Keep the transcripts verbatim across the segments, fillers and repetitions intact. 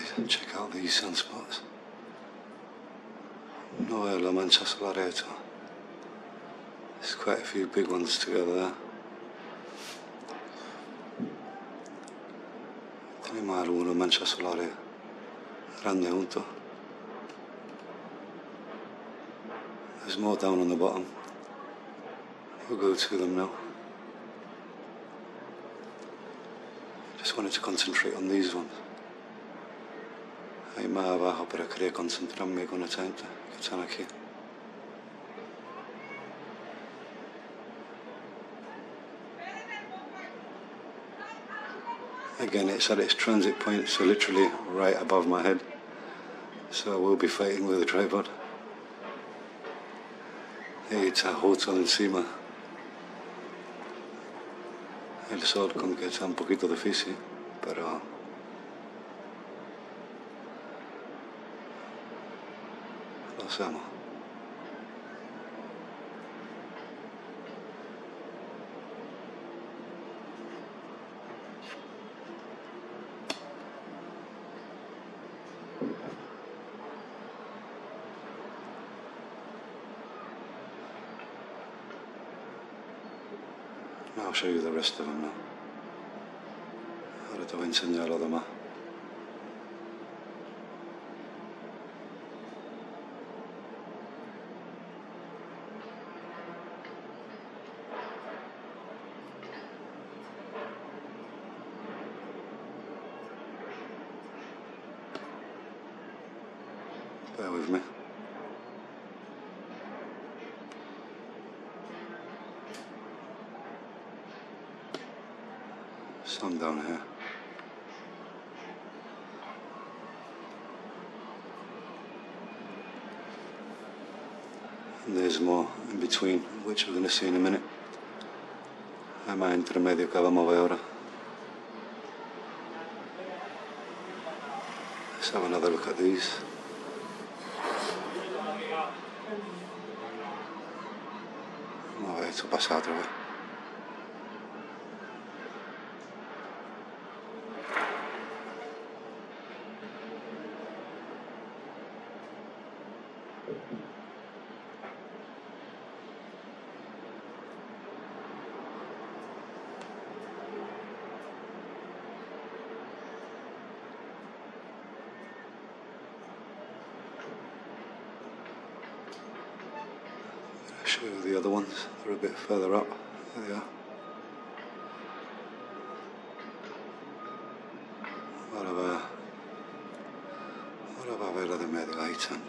check out these sunspots. No hay la mancha solareta. There's quite a few big ones together there. Tenemos alguna mancha solare grande junto. There's more down on the bottom. We'll go to them now. Just wanted to concentrate on these ones. Hay más abajo, pero quería concentrarme con esta gente que están aquí. Again, it's at its transit point, so literally right above my head. So I will be fighting with the tripod. Hey, está justo encima. El sol como que está un poquito difícil, pero lo hacemos. I'll show you the rest of them now. Ahora te voy a enseñar lo demás. Bear with me. Some down here. And there's more in between, which we're going to see in a minute. Hay más intermedio que vamos a ver ahora. Let's have another look at these. Vamos a ver esto pasa otra vez. Show you the other ones, they're a bit further up. There they are. Ahora va, ahora va a ver la de medio, ahí están.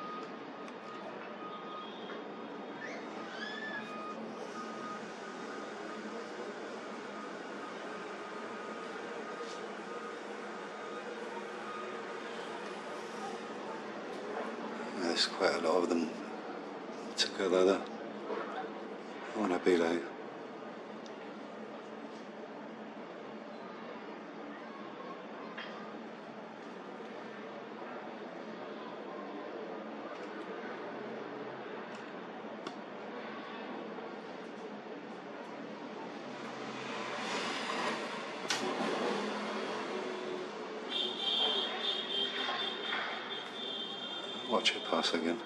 There's quite a lot of them together there. I want to be like. Watch it pass again.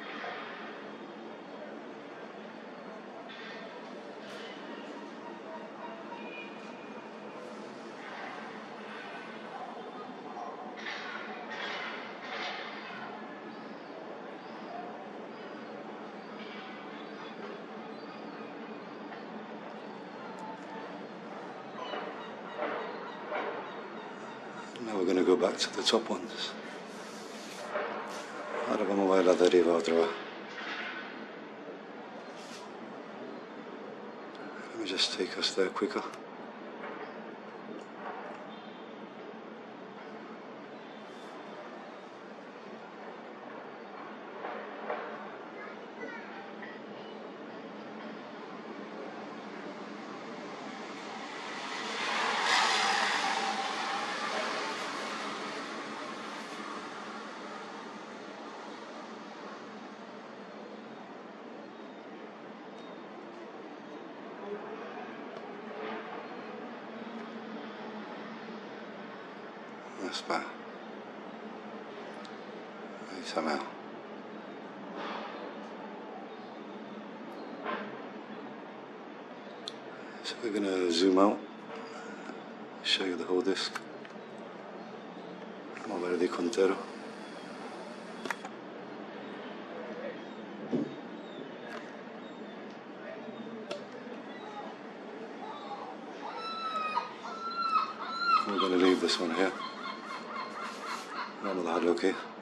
Now we're going to go back to the top ones. Ahora vamos a ver la de arriba otra vez. Let me just take us there quicker. That's better. somehow. So we're going to zoom out, show you the whole disc. Mover el disco entero. We're going to leave this one here. Vamos a dejarlo aquí.